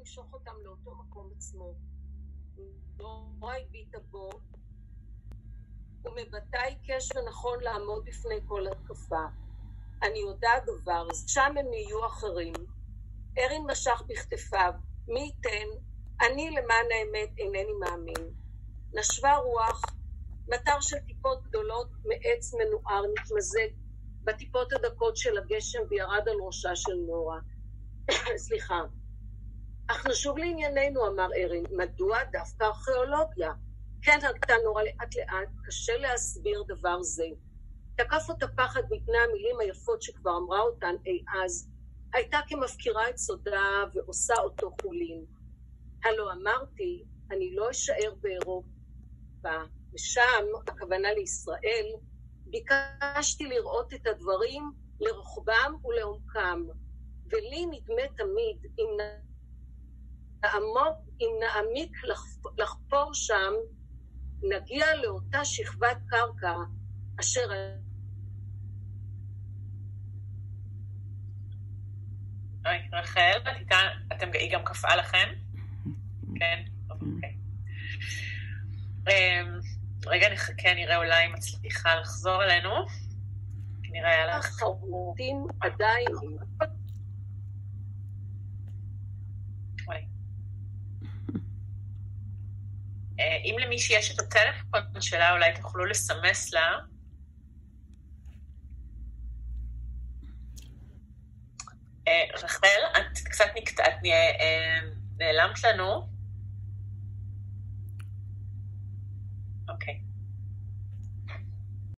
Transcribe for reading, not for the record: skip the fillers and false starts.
למשוך אותם לאותו מקום עצמו. נורא הביטה בו, ומבטא עיקש ונכון לעמוד בפני כל התקפה. אני יודעת דבר, שם הם יהיו אחרים. ארין משך בכתפיו, מי ייתן? אני למען האמת אינני מאמין. נשבה רוח, מטר של טיפות גדולות מעץ מנוער נתמזג בטיפות הדקות של הגשם וירד על ראשה של נורה. סליחה. אך נשוב לענייננו, אמר ארין, מדוע דווקא ארכיאולוגיה? כן, הגתה נורה לאט לאט, קשה להסביר דבר זה. תקף אותה פחד מפני המילים היפות שכבר אמרה אותן אי אז, הייתה כמפקירה את סודה ועושה אותו חולין. הלא אמרתי, אני לא אשאר באירופה, ושם, הכוונה לישראל, ביקשתי לראות את הדברים לרוחבם ולעומקם, ולי נדמה תמיד, אם נעמיק לחפור שם, נגיע לאותה שכבת קרקע, אשר... רחל, היא גם קפאה לכם? כן? אוקיי. רגע נחכה, נראה אולי מצליחה לחזור אלינו. נראה היה לך... החרוטים עדיין... אם למי שיש את הטלפון שלה, אולי תוכלו לסמס לה. רחל, את קצת נעלמת לנו.